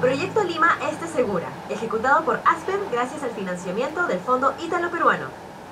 Proyecto Lima Este Segura, ejecutado por ASPEN gracias al financiamiento del Fondo Ítalo-Peruano.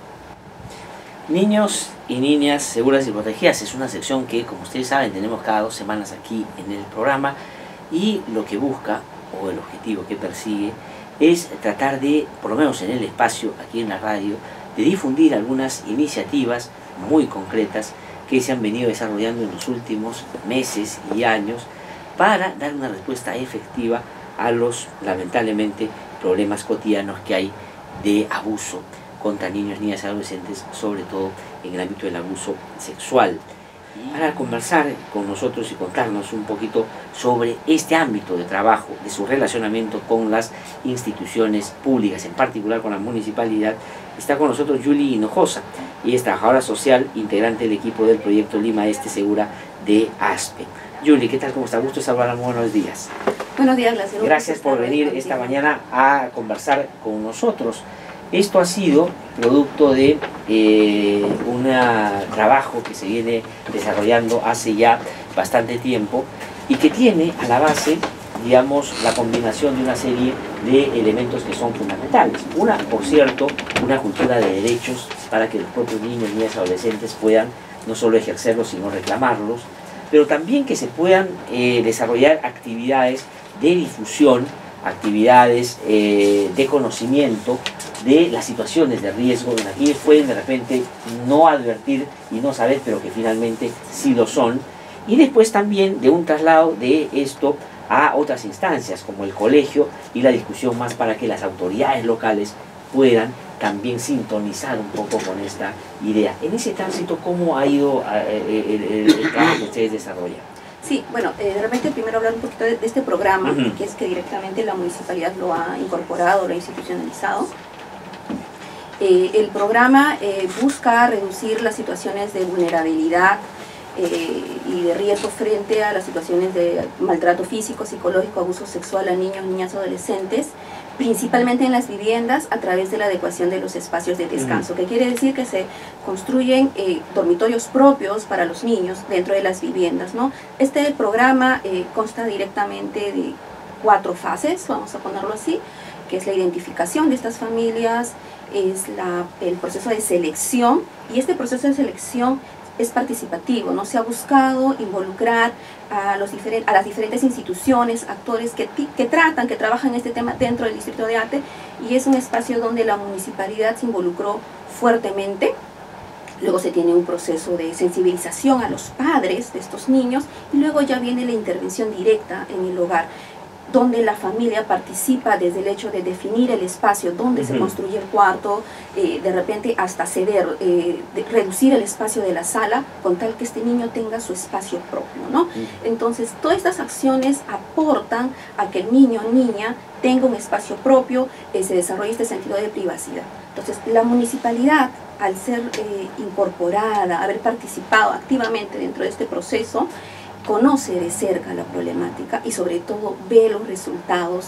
Niños y niñas seguras y protegidas es una sección que, como ustedes saben, tenemos cada 2 semanas aquí en el programa, y lo que busca, o el objetivo que persigue, es tratar de, por lo menos en el espacio, aquí en la radio, de difundir algunas iniciativas muy concretas que se han venido desarrollando en los últimos meses y años para dar una respuesta efectiva a los, lamentablemente, problemas cotidianos que hay de abuso contra niños, niñas y adolescentes, sobre todo en el ámbito del abuso sexual. Para conversar con nosotros y contarnos un poquito sobre este ámbito de trabajo, de su relacionamiento con las instituciones públicas, en particular con la municipalidad, está con nosotros Yuli Hinojosa, y es trabajadora social, integrante del equipo del Proyecto Lima Este Segura de ASPEN. Yuli, ¿qué tal? ¿Cómo está? Gusto saludar, buenos días. Buenos días, gracias. Gracias por venir esta mañana a conversar con nosotros. Esto ha sido producto de un trabajo que se viene desarrollando hace ya bastante tiempo y que tiene a la base, digamos, la combinación de una serie de elementos que son fundamentales. Una, por cierto, una cultura de derechos para que los propios niños, niñas y adolescentes puedan no solo ejercerlos, sino reclamarlos, pero también que se puedan desarrollar actividades de difusión, actividades de conocimiento de las situaciones de riesgo en las que pueden de repente no advertir y no saber, pero que finalmente sí lo son. Y después también de un traslado de esto a otras instancias como el colegio y la discusión más para que las autoridades locales puedan también sintonizar un poco con esta idea. En ese tránsito, ¿cómo ha ido el trabajo que ustedes desarrollan? Sí, bueno, de repente primero hablar un poquito de este programa, que es que directamente la municipalidad lo ha incorporado, lo ha institucionalizado. El programa busca reducir las situaciones de vulnerabilidad y de riesgo frente a las situaciones de maltrato físico, psicológico, abuso sexual a niños, niñas, adolescentes, principalmente en las viviendas a través de la adecuación de los espacios de descanso, que quiere decir que se construyen dormitorios propios para los niños dentro de las viviendas, ¿no? Este programa consta directamente de 4 fases, vamos a ponerlo así, que es la identificación de estas familias, es el proceso de selección, y este proceso de selección es participativo, ¿no? Se ha buscado involucrar a las diferentes instituciones, actores que trabajan este tema dentro del distrito de Ate, y es un espacio donde la municipalidad se involucró fuertemente. Luego se tiene un proceso de sensibilización a los padres de estos niños, y luego ya viene la intervención directa en el hogar, donde la familia participa desde el hecho de definir el espacio donde se construye el cuarto, de repente hasta ceder, reducir el espacio de la sala, con tal que este niño tenga su espacio propio, ¿no? Entonces, todas estas acciones aportan a que el niño o niña tenga un espacio propio, se desarrolle este sentido de privacidad. Entonces, la municipalidad, al ser incorporada, haber participado activamente dentro de este proceso, conoce de cerca la problemática y sobre todo ve los resultados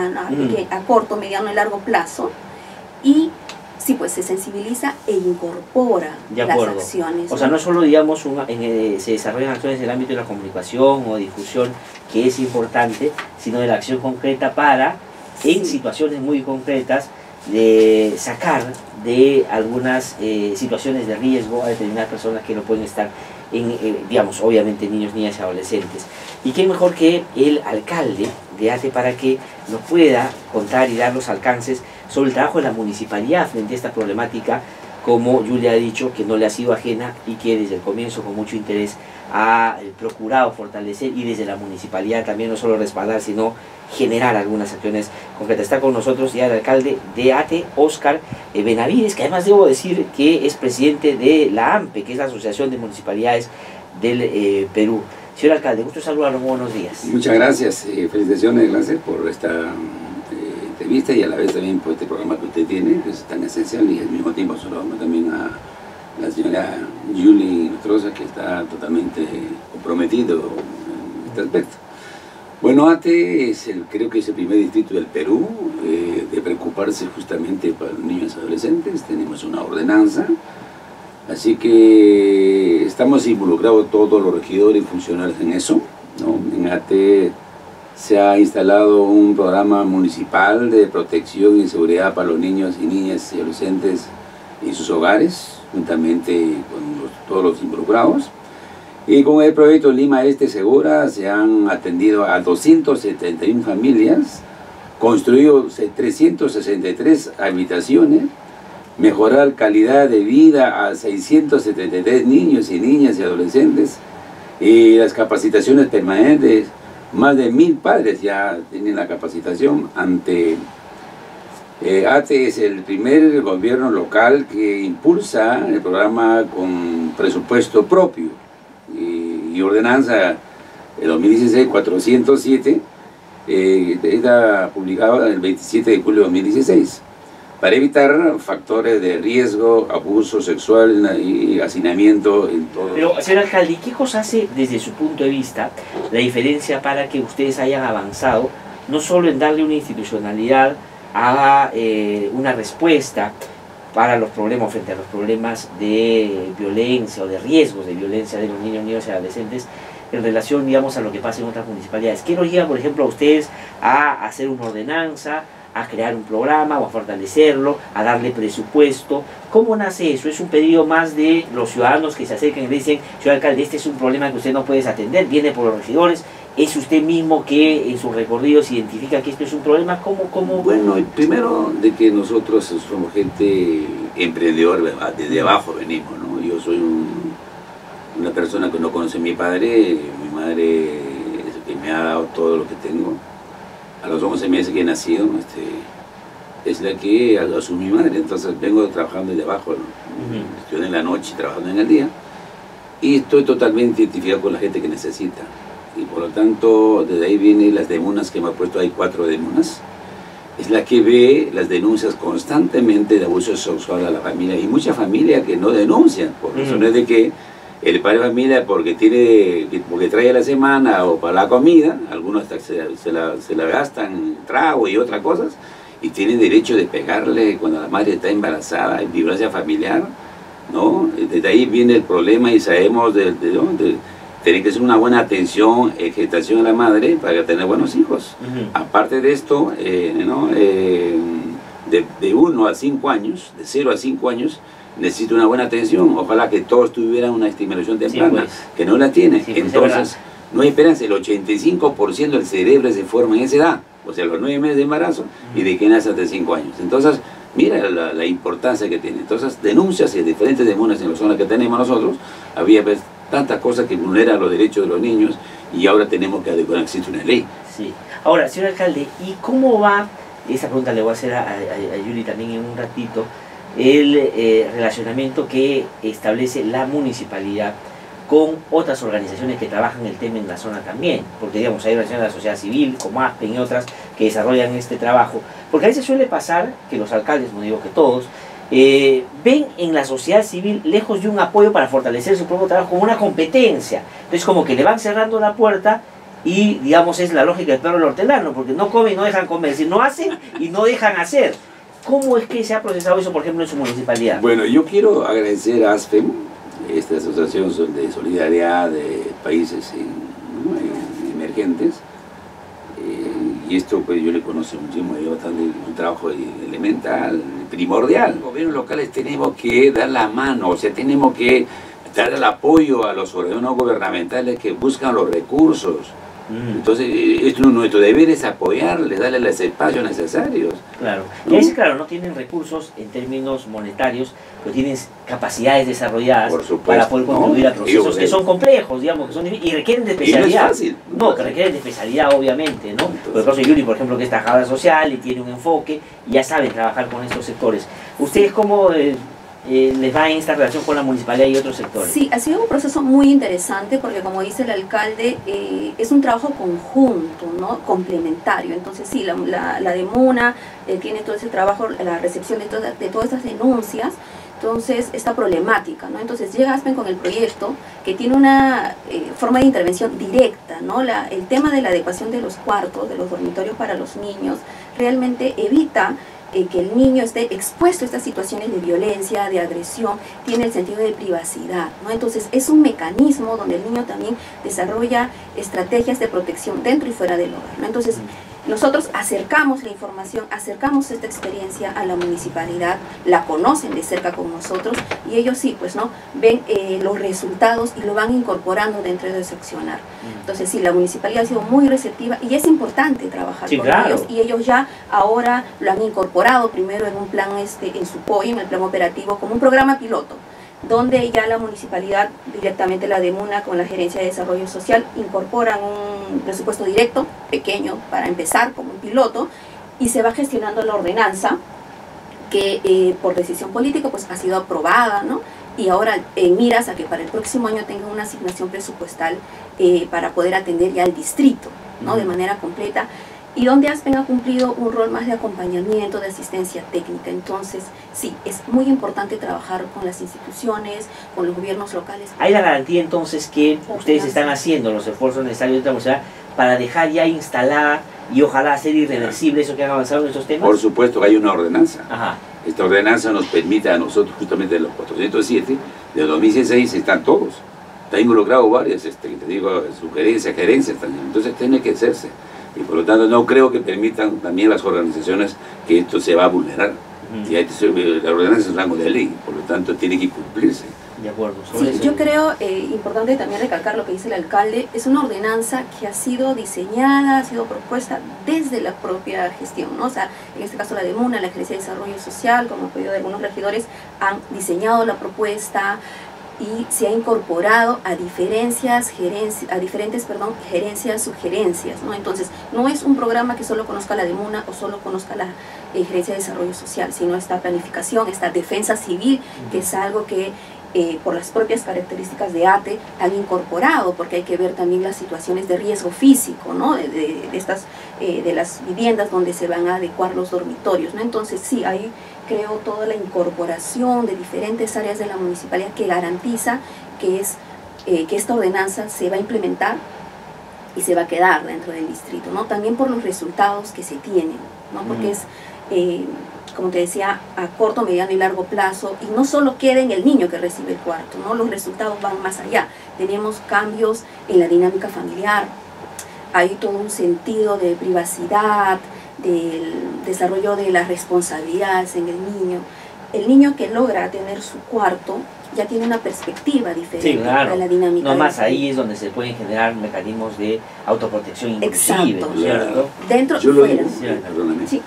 a corto, mediano y largo plazo, y sí, pues se sensibiliza e incorpora las acciones. O sea, no solo, digamos, se desarrollan acciones en el ámbito de la comunicación o difusión, que es importante, sino de la acción concreta para, en situaciones muy concretas, de sacar de algunas situaciones de riesgo a determinadas personas que no pueden estar digamos, obviamente niños, niñas y adolescentes. Y qué mejor que el alcalde de Ate para que nos pueda contar y dar los alcances sobre el trabajo de la municipalidad frente a esta problemática, como Julia ha dicho, que no le ha sido ajena y que desde el comienzo con mucho interés ha procurado fortalecer, y desde la municipalidad también no solo respaldar, sino generar algunas acciones concretas. Está con nosotros ya el alcalde de Ate, Óscar Benavides, que además debo decir que es presidente de la AMPE, que es la Asociación de Municipalidades del Perú. Señor alcalde, gusto saludarlo, buenos días. Muchas gracias, felicitaciones, gracias por esta entrevista y a la vez también por este programa que usted tiene, que es tan esencial, y al mismo tiempo saludamos también a la señora Yuli Hinojosa, que está totalmente comprometido en este aspecto. Bueno, Ate creo que es el primer distrito del Perú de preocuparse justamente para los niños y adolescentes. Tenemos una ordenanza, así que estamos involucrados todos los regidores y funcionarios en eso, ¿no? En Ate se ha instalado un programa municipal de protección y seguridad para los niños y niñas y adolescentes en sus hogares, juntamente con todos los involucrados. Y con el proyecto Lima Este Segura se han atendido a 271 familias, construido 363 habitaciones, mejorar calidad de vida a 673 niños y niñas y adolescentes, y las capacitaciones permanentes, más de 1000 padres ya tienen la capacitación ante ATE. Es el primer gobierno local que impulsa el programa con presupuesto propio y ordenanza 2016-407, está publicada el 27 de julio de 2016, para evitar factores de riesgo, abuso sexual y hacinamiento en todo. Pero, señor alcalde, ¿qué cosa hace desde su punto de vista la diferencia para que ustedes hayan avanzado, no solo en darle una institucionalidad a una respuesta para los problemas, frente a los problemas de violencia o de riesgos de violencia de los niños, niños y adolescentes, en relación, digamos, a lo que pasa en otras municipalidades? ¿Qué los lleva, por ejemplo, a ustedes a hacer una ordenanza, a crear un programa o a fortalecerlo, a darle presupuesto? ¿Cómo nace eso? ¿Es un pedido más de los ciudadanos que se acercan y dicen, señor alcalde, este es un problema que usted no puede atender, viene por los regidores? ¿Es usted mismo que en sus recorridos identifica que esto es un problema? ¿Cómo? Bueno, primero de que nosotros somos gente emprendedora, desde abajo venimos, ¿no? Yo soy una persona que no conoce a mi padre, mi madre es el que me ha dado todo lo que tengo. A los 11 meses que he nacido, es la que asumí mi madre, entonces vengo trabajando desde abajo, ¿no? Estoy en la noche trabajando en el día, y estoy totalmente identificado con la gente que necesita. Y por lo tanto, desde ahí vienen las denuncias que me ha puesto, hay 4 denuncias. Es la que ve las denuncias constantemente de abuso sexual a la familia, y muchas familias que no denuncian, por razones de que el padre de familia, porque trae a la semana o para la comida, algunos hasta se la gastan en trago y otras cosas, y tienen derecho de pegarle cuando la madre está embarazada, en violencia familiar, ¿no? Desde ahí viene el problema, y sabemos tiene que ser una buena atención, gestación a la madre para tener buenos hijos. Aparte de esto, de 1 a 5 años, de 0 a 5 años, necesita una buena atención. Ojalá que todos tuvieran una estimulación temprana, sí, pues, que no la tienen. Sí, entonces, no hay esperanza. El 85% del cerebro se forma en esa edad, o sea, los 9 meses de embarazo, y de que nace hasta 5 años. Entonces, mira la importancia que tiene. Entonces, denuncias y diferentes denuncias en la zona que tenemos nosotros, había pues tantas cosas que vulneran los derechos de los niños, y ahora tenemos que adecuar, existe una ley. Sí. Ahora, señor alcalde, ¿y cómo va? Esa pregunta le voy a hacer a Yuli también en un ratito. El relacionamiento que establece la municipalidad con otras organizaciones que trabajan el tema en la zona también, porque digamos hay organizaciones de la sociedad civil como ASPEN y otras que desarrollan este trabajo, porque a veces suele pasar que los alcaldes, no digo que todos, ven en la sociedad civil, lejos de un apoyo para fortalecer su propio trabajo, como una competencia. Entonces como que le van cerrando la puerta, y digamos es la lógica del perro del hortelano, porque no comen y no dejan comer, si no hacen y no dejan hacer. ¿Cómo es que se ha procesado eso, por ejemplo, en su municipalidad? Bueno, yo quiero agradecer a ASPEN, esta asociación de solidaridad de países emergentes, y esto pues yo le conozco muchísimo, llevo un trabajo elemental, primordial. Los gobiernos locales tenemos que dar la mano, o sea, tenemos que dar el apoyo a los órganos gubernamentales que buscan los recursos. Entonces, nuestro deber es apoyarles, darles los espacios necesarios. Claro. Y ahí, claro, no tienen recursos en términos monetarios, pero tienen capacidades desarrolladas para poder contribuir a procesos que son complejos, digamos, que son difíciles y requieren de especialidad. Y no es fácil. No, que requieren de especialidad, obviamente, ¿no? Por el caso de Yuri, por ejemplo, que es trabajadora social y tiene un enfoque, y ya saben trabajar con estos sectores. ¿Ustedes cómo les va en esta relación con la municipalidad y otros sectores? Sí, ha sido un proceso muy interesante porque, como dice el alcalde, es un trabajo conjunto, ¿no? Complementario. Entonces sí, la de MUNA tiene todo ese trabajo, la recepción de todas estas denuncias, entonces esta problemática, ¿no? Entonces llega ASPEN con el proyecto que tiene una forma de intervención directa, ¿no? El tema de la adecuación de los cuartos, de los dormitorios para los niños, realmente evita que el niño esté expuesto a estas situaciones de violencia, de agresión, tiene el sentido de privacidad, ¿no? Entonces es un mecanismo donde el niño también desarrolla estrategias de protección dentro y fuera del hogar, ¿no? Entonces nosotros acercamos la información, acercamos esta experiencia a la municipalidad, la conocen de cerca con nosotros y ellos sí, pues, ¿no? Ven los resultados y lo van incorporando dentro de su accionar. Entonces sí, la municipalidad ha sido muy receptiva y es importante trabajar con ellos, y ellos ya ahora lo han incorporado primero en un plan, en su POI, en el plan operativo, como un programa piloto, donde ya la municipalidad, directamente la DEMUNA con la Gerencia de Desarrollo Social, incorporan un presupuesto directo, pequeño, para empezar como un piloto, y se va gestionando la ordenanza que por decisión política pues ha sido aprobada, ¿no? Y ahora en miras a que para el próximo año tenga una asignación presupuestal para poder atender ya al distrito, ¿no? De manera completa, y donde ASPEN ha cumplido un rol más de acompañamiento, de asistencia técnica. Entonces, sí, es muy importante trabajar con las instituciones, con los gobiernos locales. ¿Hay la garantía entonces que ustedes están haciendo los esfuerzos necesarios de la para dejar ya instalada y ojalá hacer irreversible eso que han avanzado en estos temas? Por supuesto que hay una ordenanza. Ajá. Esta ordenanza nos permite a nosotros, justamente los 407, de 2016 están todos. Está involucrado varias, te digo, sugerencias, gerencias también. Entonces tiene que hacerse. Y por lo tanto no creo que permitan también las organizaciones que esto se va a vulnerar. Y la ordenanza es un rango de ley, por lo tanto tiene que cumplirse. De acuerdo. Sí, yo creo importante también recalcar lo que dice el alcalde, es una ordenanza que ha sido diseñada, ha sido propuesta desde la propia gestión, ¿no? O sea, en este caso la DEMUNA, la Gerencia de Desarrollo Social, como pedido de algunos regidores, han diseñado la propuesta y se ha incorporado a diferentes gerencias, sugerencias, ¿no? Entonces, no es un programa que solo conozca la DEMUNA o solo conozca la Gerencia de Desarrollo Social, sino esta planificación, esta defensa civil, que es algo que por las propias características de ATE han incorporado, porque hay que ver también las situaciones de riesgo físico, ¿no? de las viviendas donde se van a adecuar los dormitorios, ¿no? Entonces sí, hay, creo, toda la incorporación de diferentes áreas de la municipalidad que garantiza que esta ordenanza se va a implementar y se va a quedar dentro del distrito, ¿no? También por los resultados que se tienen, ¿no? Porque es como te decía, a corto, mediano y largo plazo, y no solo queda en el niño que recibe el cuarto, ¿no? Los resultados van más allá. Tenemos cambios en la dinámica familiar, hay todo un sentido de privacidad, del desarrollo de las responsabilidades en el niño. El niño que logra tener su cuarto ya tiene una perspectiva diferente, sí, claro, de la dinámica. No más ahí es donde se pueden generar mecanismos de autoprotección inclusive, exacto, ¿cierto? Dentro yo y lo fuera. Digo, perdóname, sí.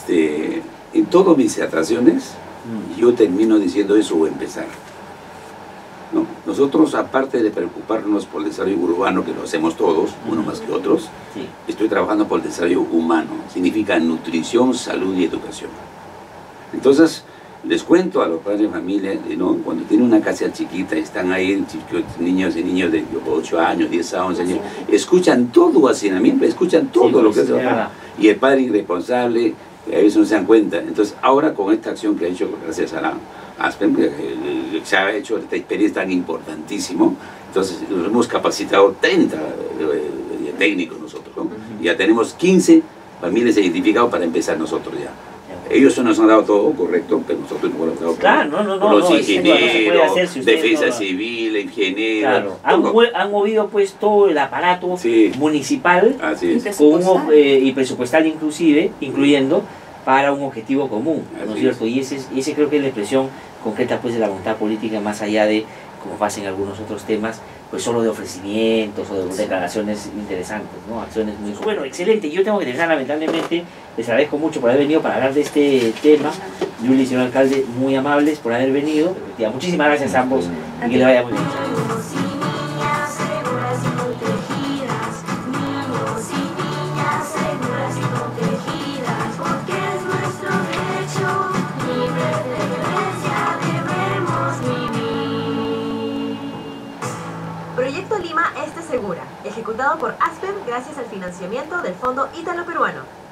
En todas mis disertaciones yo termino diciendo eso o empezar. ¿No? Nosotros, aparte de preocuparnos por el desarrollo urbano, que lo hacemos todos, uno más que otros, sí, estoy trabajando por el desarrollo humano. Significa nutrición, salud y educación. Entonces, les cuento a los padres de familia, ¿no? Cuando tienen una casa chiquita, están ahí niños y niños de 8 años, 10 a 11 años, escuchan todo hacinamiento, escuchan todo, sí, lo que hace. Y el padre irresponsable, a veces no se dan cuenta. Entonces, ahora con esta acción que ha hecho, gracias a la ASPEN, se ha hecho esta experiencia tan importantísimo, entonces nos hemos capacitado 30 técnicos nosotros, ¿no? Ya tenemos 15 familias identificadas para empezar nosotros ya. Ellos nos han dado todo correcto, pero nosotros no hemos dado todo. Claro, los ingenieros, no si defensa no, civil, ingenieros. Claro. Han movido pues todo el aparato, sí, municipal y presupuestal inclusive, incluyendo para un objetivo común, ¿no es cierto? Y ese creo que es la expresión concreta pues de la voluntad política, más allá de, como pasa en algunos otros temas, pues solo de ofrecimientos o de declaraciones interesantes, ¿no? Acciones muy... Bueno, excelente. Yo tengo que dejar, lamentablemente, les agradezco mucho por haber venido para hablar de este tema. Yuli y señor alcalde, muy amables por haber venido. Muchísimas gracias a ambos y que le vaya muy bien. Proyecto Lima Este Segura, ejecutado por ASPEN gracias al financiamiento del Fondo Ítalo Peruano.